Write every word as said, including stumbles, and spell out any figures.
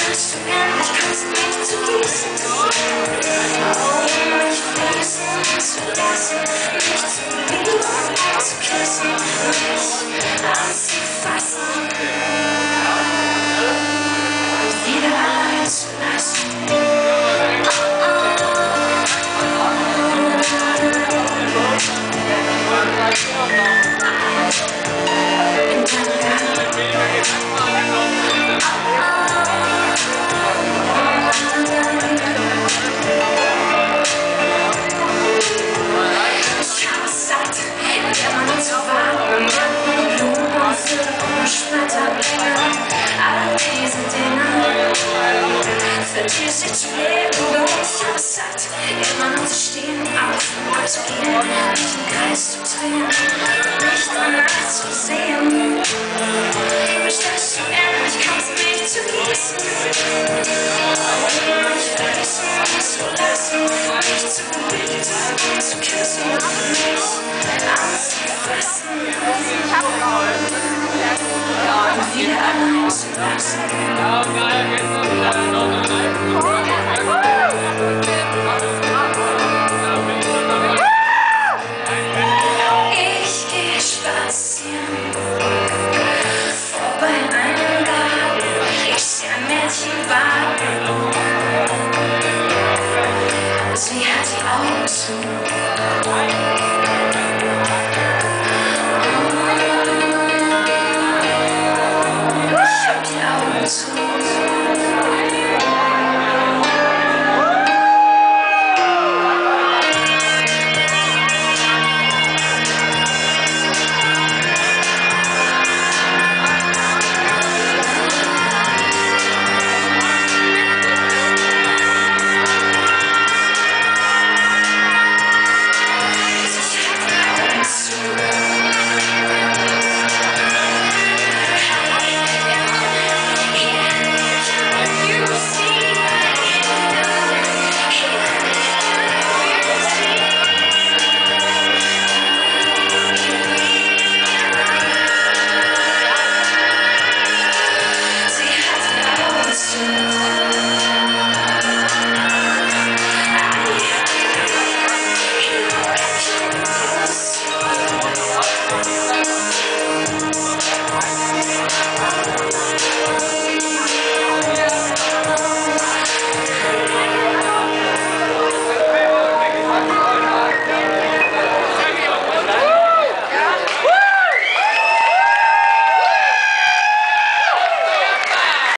dass du endlich kommst, mich zu gießen. Oh, mich fließen zu lassen, mich zu lieben, zu küssen, mich anzufassen und wieder allein zu lassen. In deinem Garten. Ich habe es satt, immer nur zu warten, Blumen für Schmetter bringen, all diese Dinge, für die es sich zu leben lohnt. Ich habe es satt, immer nur zu stehen, auf und zu gehen, nicht im Kreis zu drehen, nicht danach zu sehen. Wisch, dass du endlich kommst, mich zu gießen, mich fließen zu lassen, mich zu lieben, zu küssen, mich anzufassen und wieder allein zu lassen. Ich gehe spazieren vorbei deinem Garten. Ich sehe ein Mädchen warten. Sie hat die Augen zu.